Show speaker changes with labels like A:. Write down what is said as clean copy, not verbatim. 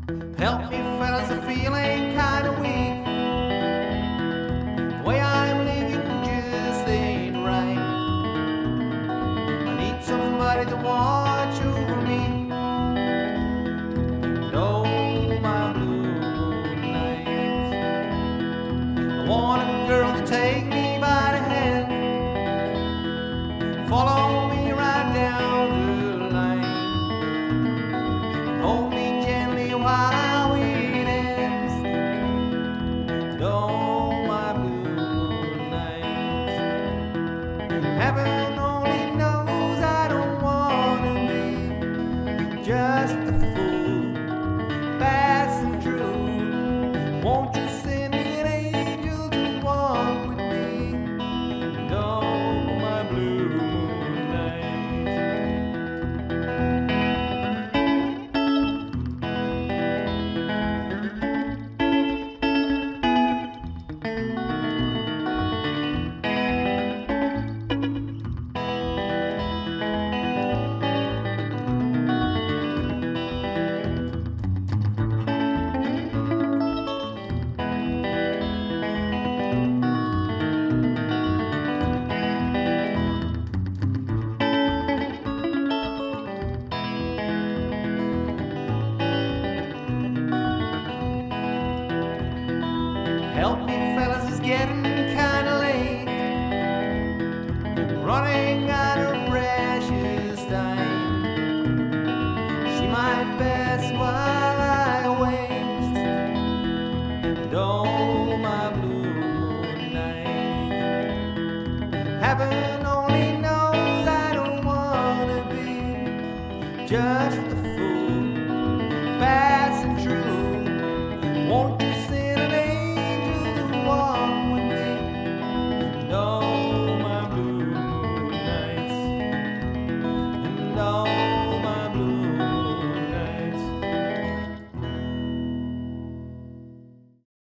A: Help me, fellas, I'm feeling kinda weak. The way I'm living just ain't right. I need somebody to watch over me. And oh, my blue nights. I want a girl to take me by the hand, follow me right down the line, hold me gently while it ends. And oh, my blue nights. Heaven only knows I don't wanna be just a fool passing through. Won't you send me an angel to walk with me? And oh, my blue nights. Help me, fellas, it's getting kinda late. Running out of precious time. She might pass while